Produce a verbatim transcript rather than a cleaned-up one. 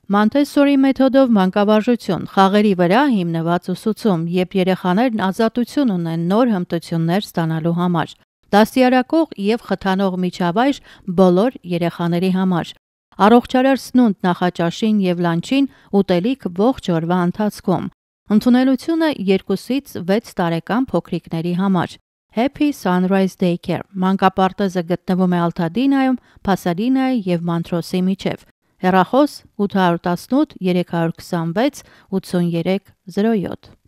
Մոնտեսորի մեթոդով մանկավարժություն, խաղերի վրա հիմնված ուսուցում, երբ երեխաներն ազատություն ունեն նոր հմտություններ ստանալու համար։ Դաստիարակող և խթանող միջավայր բոլոր երեխաների համար։ Առողջարար սնունդ նախաճաշին և լանչին, ուտելիք ողջ օրվա ընթացքում։ Ընդունելությունը երկուսից վեց տարեկան փոքրիկների համար։ Happy Sunrise Daycare մանկապարտեզը գտնվում է Ալթադինայում, Փասադինայի և Մանթրոսի միջև։ Հեռախոս ութ տասն ութ երեք քսան վեց ութսուն երեք զրո յոթ